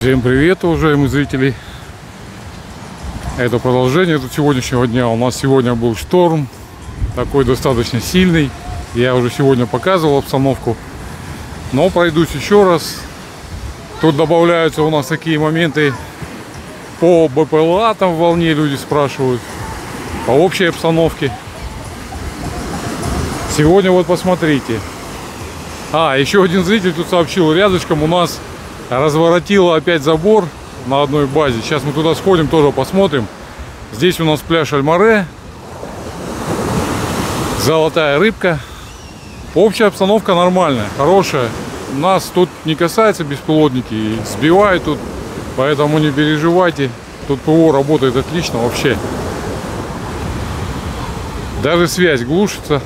Всем привет, уважаемые зрители! Это продолжение сегодняшнего дня. У нас сегодня был шторм, такой достаточно сильный. Я уже сегодня показывал обстановку, но пройдусь еще раз. Тут добавляются у нас такие моменты по БПЛА, там в волне люди спрашивают, по общей обстановке. Сегодня вот посмотрите. Еще один зритель тут сообщил, рядышком у нас разворотило опять забор на одной базе. Сейчас мы туда сходим, тоже посмотрим. Здесь у нас пляж Аль-Море, Золотая Рыбка. Общая обстановка нормальная, хорошая. Нас тут не касается беспилотники, сбивают тут, поэтому не переживайте. Тут ПВО работает отлично вообще. Даже связь глушится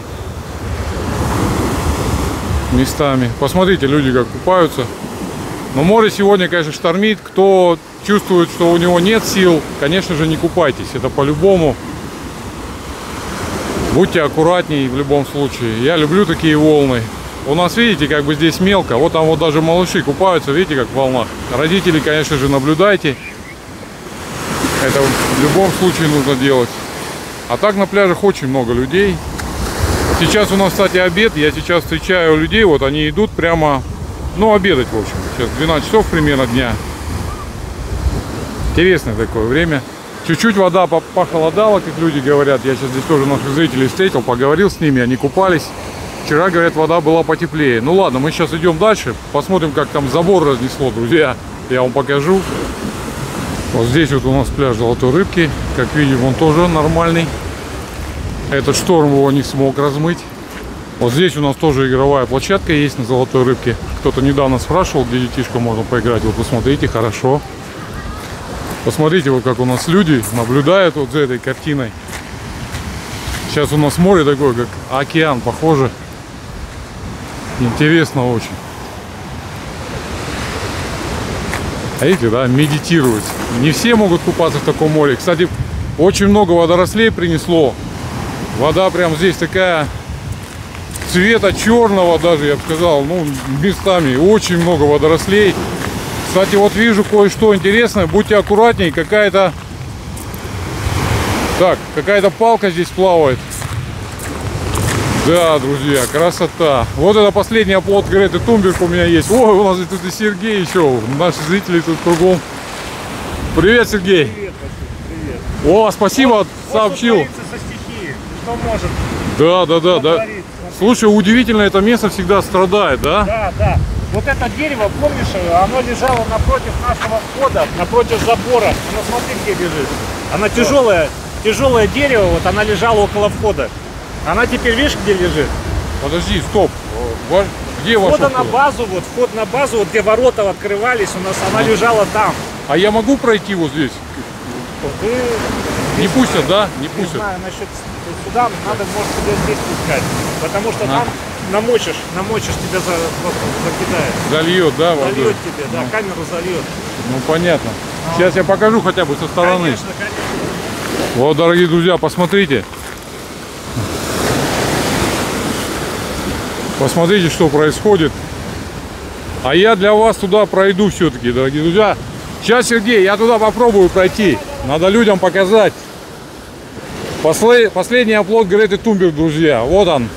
местами. Посмотрите, люди как купаются. Но море сегодня, конечно, штормит. Кто чувствует, что у него нет сил, конечно же, не купайтесь. Это по-любому. Будьте аккуратнее в любом случае. Я люблю такие волны. У нас, видите, как бы здесь мелко. Вот там вот даже малыши купаются, видите, как в волнах. Родители, конечно же, наблюдайте. Это в любом случае нужно делать. А так на пляжах очень много людей. Сейчас у нас, кстати, обед. Я сейчас встречаю людей. Вот они идут прямо, обедать, в общем. Сейчас 12 часов примерно дня. Интересное такое время. Чуть-чуть вода похолодала, как люди говорят. Я сейчас здесь тоже наших зрителей встретил, поговорил с ними, они купались. Вчера, говорят, вода была потеплее. Ну ладно, мы сейчас идем дальше. Посмотрим, как там забор разнесло, друзья. Я вам покажу. Вот здесь вот у нас пляж Золотой Рыбки. Как видим, он тоже нормальный. Этот шторм его не смог размыть. Вот здесь у нас тоже игровая площадка есть на Золотой Рыбке. Кто-то недавно спрашивал, где детишкам можно поиграть. Вот посмотрите, хорошо. Посмотрите, вот как у нас люди наблюдают вот за этой картиной. Сейчас у нас море такое, как океан, похоже. Интересно очень. А видите, да, медитируют. Не все могут купаться в таком море. Кстати, очень много водорослей принесло. Вода прям здесь такая цвета черного даже, я бы сказал, местами очень много водорослей. Кстати, вот вижу кое-что интересное, будьте аккуратнее, какая-то палка здесь плавает. Да, друзья, красота. Вот это последний оплот Греты Тунберг у меня есть. Ой, у нас тут и Сергей еще, наши зрители тут кругом. Привет, Сергей. Привет, привет. О, спасибо, сообщил. Что может? Да. Слушай, удивительно, это место всегда страдает, да? Да. Вот это дерево, помнишь, оно лежало напротив нашего входа, напротив забора. Оно, смотри, где лежит. Она тяжелое дерево, вот она лежала около входа. Она теперь, видишь, где лежит? Подожди, стоп. Где ваш вход на базу, вот где ворота открывались, у нас она лежала там. А я могу пройти вот здесь? Не пустят, да? Не пустят. Не знаю, насчет сюда надо, может, тебя здесь пускать. Потому что там намочишь тебя закидает. Зальет, да? Зальет тебе, да, камеру зальет. Ну, понятно. Сейчас я покажу хотя бы со стороны. Конечно. Вот, дорогие друзья, посмотрите. Посмотрите, что происходит. А я для вас туда пройду все-таки, дорогие друзья. Сейчас, Сергей, я туда попробую пройти. Надо людям показать. Последний оплот Греты Тунберг, друзья. Вот он.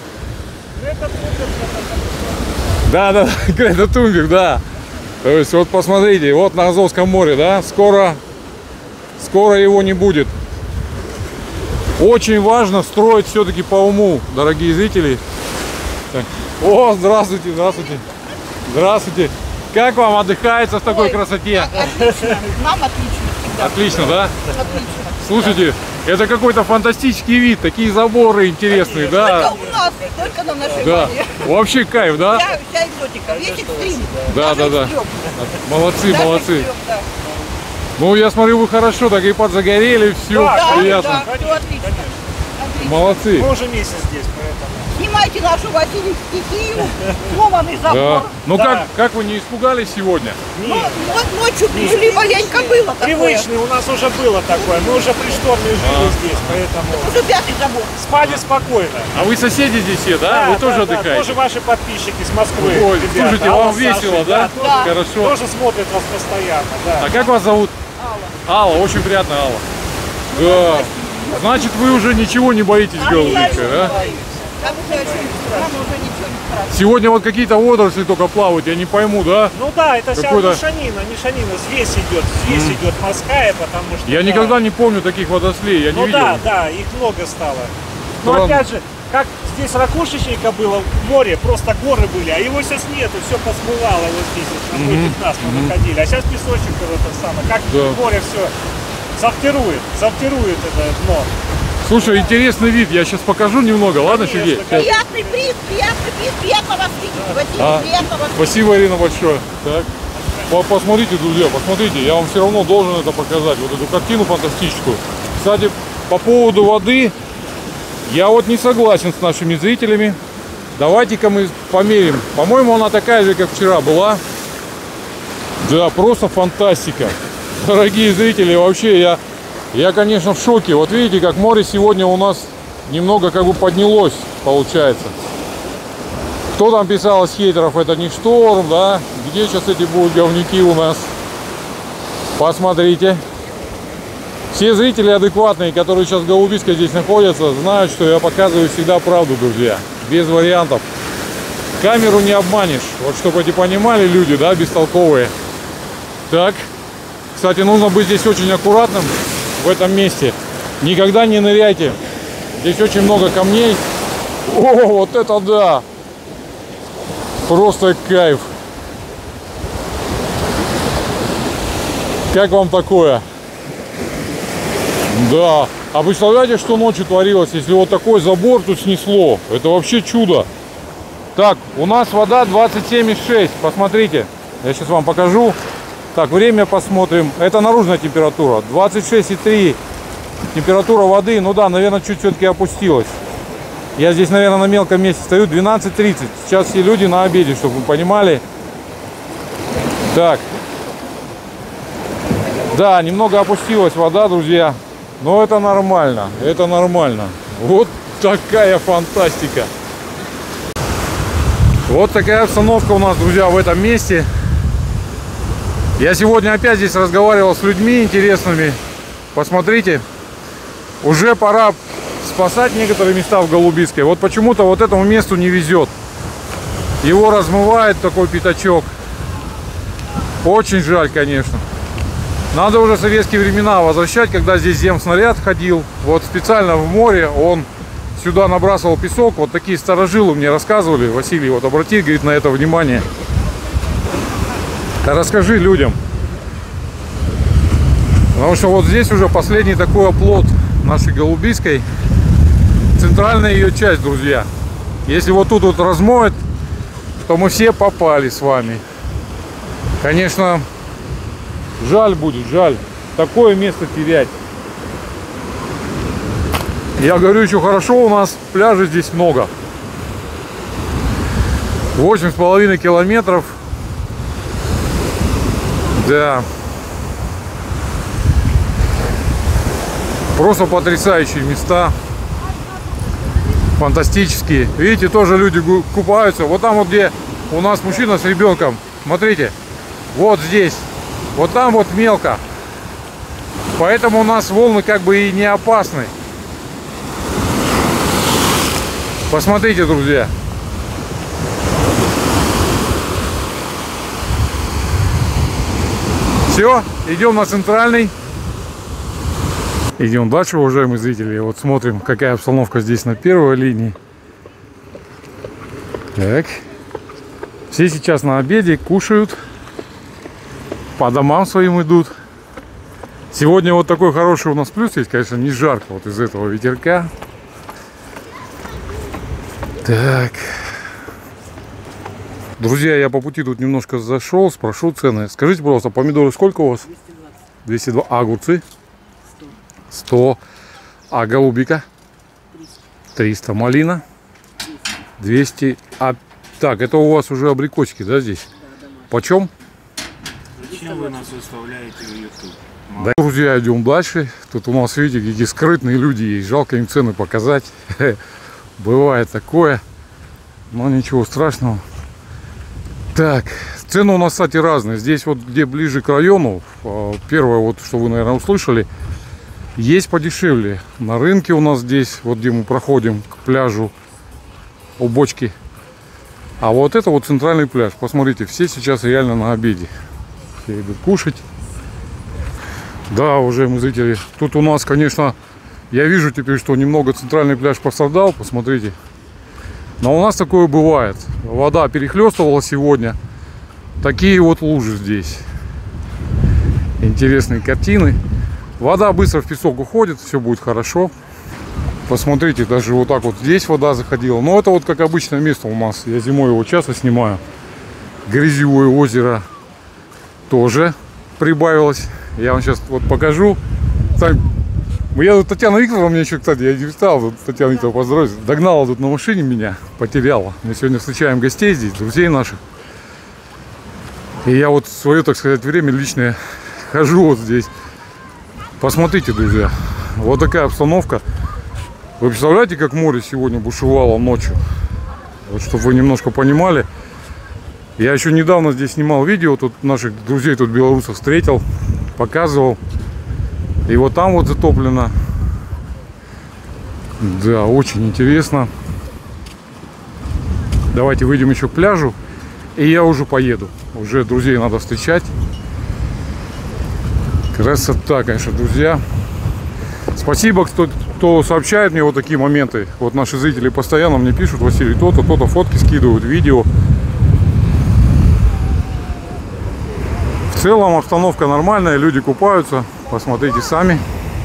Да, Грета Тунберг, да. То есть, вот посмотрите, вот на Азовском море, да, скоро его не будет. Очень важно строить все-таки по уму, дорогие зрители. Так. О, здравствуйте. Здравствуйте. Как вам отдыхается в такой красоте? Отлично. Нам отлично всегда. Отлично, да? Отлично. Слушайте, это какой-то фантастический вид, такие заборы интересные, да? Только у нас, только на нашей Да. базе. Вообще кайф, да? Вся экзотика, весь экстрим. Да. Даже Молодцы. экстрем, да. Ну, я смотрю, вы хорошо так и подзагорели, все Да, приятно. Да, все отлично. Молодцы. Мы уже месяц здесь, поэтому. Снимайте нашу Василию стихию, сломанный забор. Да. Ну Да. как вы не испугались сегодня? Ну, вот ночью пришли, маленько было такое. Привычный, у нас уже было такое. Мы уже при шторме жили здесь, поэтому Уже 5-й забор. спали спокойно. А вы соседи здесь все, да? Вы тоже отдыхаете? тоже ваши подписчики с Москвы. Ой, ребята. слушайте, Алла вам с весело, Сашей, да? Да. Хорошо. Тоже смотрят вас постоянно, да. А как вас зовут? Алла, очень приятно, Алла. Да. Значит, вы уже ничего не боитесь, голубичка, да? Нам уже ничего не страшно. Сегодня вот какие-то водоросли только плавают, я не пойму, да? Ну да, это вся Какой-то- мешанина, взвесь идет морская, потому что... Я да. никогда не помню таких водорослей, я не Ну видел. да, их много стало. Но Странно. опять же, как здесь ракушечника было, в море, просто горы были, а его сейчас нету, все посмывало вот здесь, вот, напротив нас мы выходили. А сейчас песочек это самое, как Да. море все сортирует это дно. Слушай, интересный вид, я сейчас покажу немного, ладно, Конечно, Сергей? Сейчас. Приятный приз, приятно вас видеть, Василий, А, приятно вас видеть. Спасибо, Ирина, большое. Так. Посмотрите, друзья, посмотрите, я вам все равно должен это показать, вот эту картину фантастическую. Кстати, по поводу воды, я вот не согласен с нашими зрителями. Давайте-ка мы померим. По-моему, она такая же, как вчера была. Да, просто фантастика. Дорогие зрители, вообще я, конечно, в шоке. Вот видите, как море сегодня у нас немного как бы поднялось, получается. Кто там писал из хейтеров, это не шторм, да? Где сейчас эти будут говнюки у нас? Посмотрите. Все зрители адекватные, которые сейчас в Голубицкой здесь находятся, знают, что я показываю всегда правду, друзья. Без вариантов. Камеру не обманешь. Вот чтобы эти понимали люди, да, бестолковые. Так. Кстати, нужно быть здесь очень аккуратным в этом месте. Никогда не ныряйте. Здесь очень много камней. О, вот это да! Просто кайф. Как вам такое? Да. А представляете, что ночью творилось, если вот такой забор тут снесло? Это вообще чудо. Так, у нас вода 27,6. Посмотрите. Я сейчас вам покажу. Так, время посмотрим. Это наружная температура. 26,3 температура воды. Ну да, наверное, чуть все-таки опустилась. Я здесь, наверное, на мелком месте стою. 12:30. Сейчас все люди на обеде, чтобы вы понимали. Так. Да, немного опустилась вода, друзья. Но это нормально. Это нормально. Вот такая фантастика. Вот такая обстановка у нас, друзья, в этом месте. Я сегодня опять здесь разговаривал с людьми интересными. Посмотрите, уже пора спасать некоторые места в Голубицкой. Вот почему-то вот этому месту не везет. Его размывает такой пятачок. Очень жаль, конечно. Надо уже советские времена возвращать, когда здесь земснаряд ходил. Вот специально в море он сюда набрасывал песок. Вот такие старожилы мне рассказывали. Василий, вот обрати, говорит, на это внимание. Расскажи людям. Потому что вот здесь уже последний такой оплот нашей Голубицкой. Центральная ее часть, друзья. Если вот тут вот размоет, то мы все попали с вами. Конечно, жаль будет, жаль. Такое место терять. Я говорю, еще хорошо, у нас пляжей здесь много. 8,5 километров. Да. Просто потрясающие места. Фантастические. Видите, тоже люди купаются. Вот там вот, где у нас мужчина с ребенком. Смотрите. Вот здесь. Вот там вот мелко. Поэтому у нас волны как бы и не опасны. Посмотрите, друзья. Все, идем на центральный. Идем дальше, уважаемые зрители. Вот смотрим, какая обстановка здесь на первой линии. Так. Все сейчас на обеде, кушают. По домам своим идут. Сегодня вот такой хороший у нас плюс есть, конечно, не жарко вот из этого ветерка. Так. Друзья, я по пути тут немножко зашел, спрошу цены. Скажите, пожалуйста, помидоры сколько у вас? 220. А огурцы? 100. А голубика? 300. Малина? 200. А так, это у вас уже абрикосики, да, здесь? Почем? Зачем вы нас выставляете в YouTube? Да, друзья, идем дальше. Тут у нас, видите, какие скрытные люди есть. Жалко им цены показать. Бывает такое. Но ничего страшного. Так, цены у нас, кстати, разные. Здесь вот, где ближе к району, первое, вот, что вы, наверное, услышали, есть подешевле. На рынке у нас здесь, вот где мы проходим к пляжу у бочки. А вот это вот центральный пляж. Посмотрите, все сейчас реально на обеде. Все идут кушать. Да, уважаемые зрители, тут у нас, конечно, я вижу теперь, что немного центральный пляж пострадал, посмотрите. Но у нас такое бывает. Вода перехлестывала сегодня. Такие вот лужи здесь. Интересные картины. Вода быстро в песок уходит, все будет хорошо. Посмотрите, даже вот так вот здесь вода заходила. Но это вот как обычное место у нас. Я зимой его часто снимаю. Грязевое озеро тоже прибавилось. Я вам сейчас вот покажу. Я тут Татьяна Викторовна мне еще, кстати, я не встал, тут Татьяна Викторовна поздоровалась. Догнала тут на машине меня, потеряла. Мы сегодня встречаем гостей здесь, друзей наших. И я вот в свое, так сказать, время личное хожу вот здесь. Посмотрите, друзья, вот такая обстановка. Вы представляете, как море сегодня бушевало ночью? Вот, чтобы вы немножко понимали. Я еще недавно здесь снимал видео, тут наших друзей, тут белорусов встретил, показывал. И вот там вот затоплено. Да, очень интересно. Давайте выйдем еще к пляжу. И я уже поеду. Уже друзей надо встречать. Красота, конечно, друзья. Спасибо, кто сообщает мне вот такие моменты. Вот наши зрители постоянно мне пишут: Василий, то-то, то-то, фотки скидывают, видео. В целом обстановка нормальная, люди купаются. Посмотрите сами.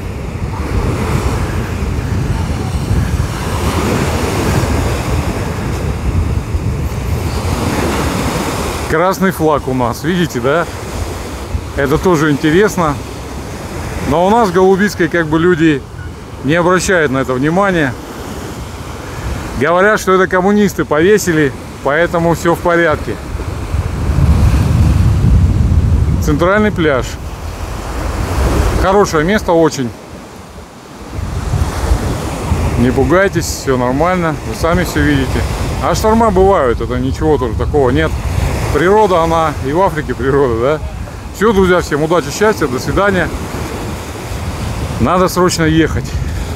Красный флаг у нас, видите, да? Это тоже интересно. Но у нас в Голубицкой как бы люди не обращают на это внимания. Говорят, что это коммунисты повесили, поэтому все в порядке. Центральный пляж. Хорошее место очень. Не пугайтесь, все нормально. Вы сами все видите. А шторма бывают, это ничего тоже такого нет. Природа, она и в Африке природа, да? Все, друзья, всем удачи, счастья, до свидания. Надо срочно ехать.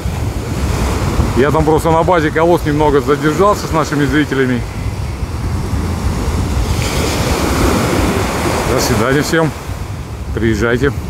Я там просто на базе колодц немного задержался с нашими зрителями. До свидания всем. Приезжайте.